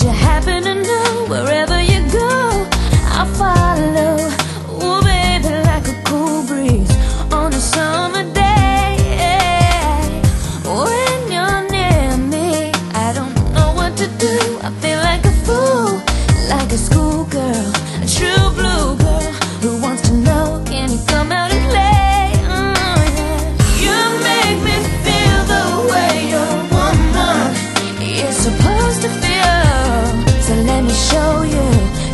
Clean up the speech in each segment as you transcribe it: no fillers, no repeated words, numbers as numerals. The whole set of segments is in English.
you happen to know wherever you go, I'll follow. Ooh, baby, like a cool breeze on a summer day. When you're near me, I don't know what to do. I feel like a fool, like a schoolgirl, a true blue girl who wants to know, can you come out and play? Yeah. You make me feel the way a woman is supposed to feel. So let me show you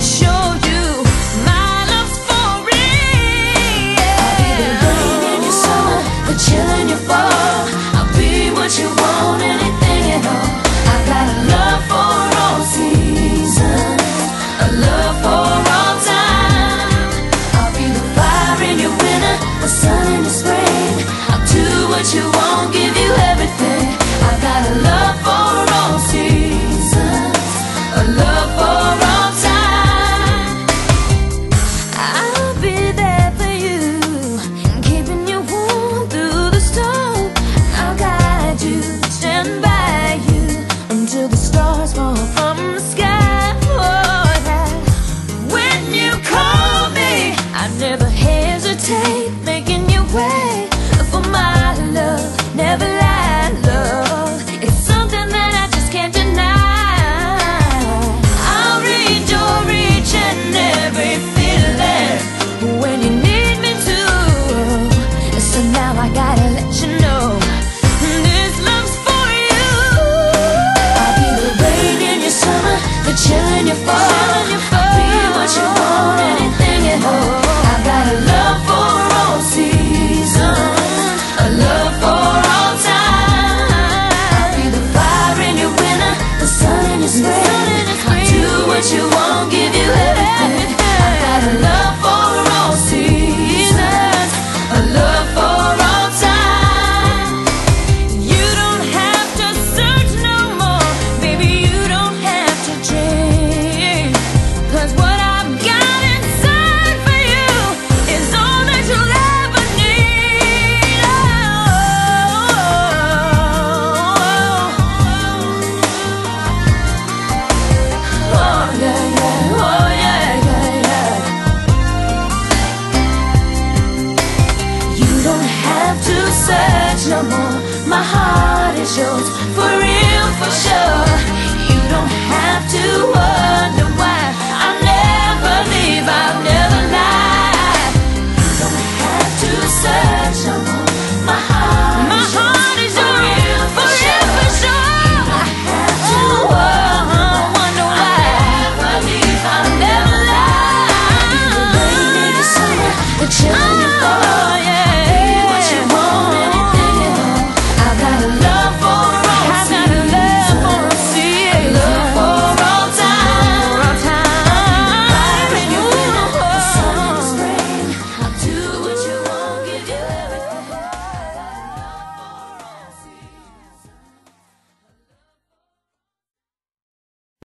my love's for real. I'll be the rain in your summer, the chill in your fall. I'll be what you want, anything at all. I got a love for all seasons, a love for all time. I'll be the fire in your winter, the sun in your spring. I'll do what you want, give you everything. I got a love for all seasons, a love for all time. I'll be there for you, keeping you warm through the storm. I'll guide you, stand by you until the stars fall from the sky. Oh, yeah. When you call me, I never hesitate, making you wait for my love. Never lie, love. It's something that I just can't deny. I'll read your each and every feeling when you need me to. So now I gotta let you know, this love's for you. I'll be the rain in your summer, the chill in your fall. I'll be what you want, anything at all. I got a love for all seasons, a love for all time. I'll be the fire in your winter, the sun in your spring. I'll do what you want, give you everything. I got a love for all seasons, a love for all time. You don't have to search no more, baby, you don't have to change. 'Cause what I've got inside for you is all that you'll ever need. Oh, yeah, yeah, oh, yeah, yeah, yeah. You don't have to search no more, my heart is yours, for real, for sure.